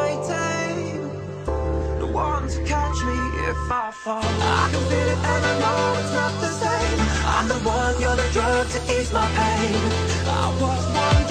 waiting, the one to catch me if I fall. I can feel it and I know it's not the same. I'm the one, you're the drug to ease my pain. I was one